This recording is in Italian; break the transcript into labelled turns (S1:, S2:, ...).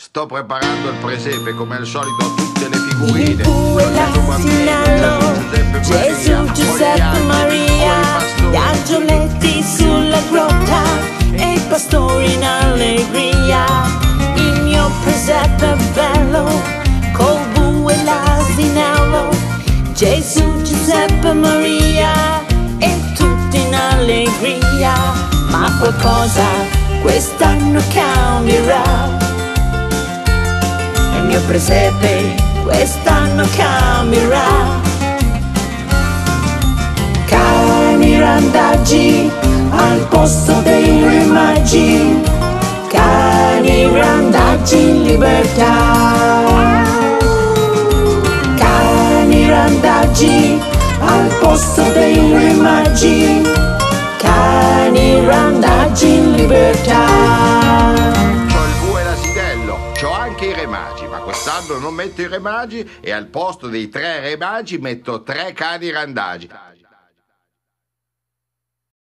S1: Sto preparando il presepe come al solito, tutte le figurine.
S2: Il bue, l'asinello, Gesù, Giuseppe, Maria, gli angioletti sulla grotta e i pastori in allegria. Il mio presepe è bello, col bue e l'asinello, Gesù, Giuseppe, Maria e tutti in allegria. Ma qualcosa quest'anno cambierà. Il mio presepe quest'anno cambierà. Cani randaggi al posto dei re magi, cani randaggi in libertà. Cani randaggi al posto dei re magi, cani randaggi in libertà.
S1: C'ho il bue e l'asinello, c'ho anche i re magi, ma quest'anno non metto i re magi e al posto dei 3 re magi metto 3 cani randagi.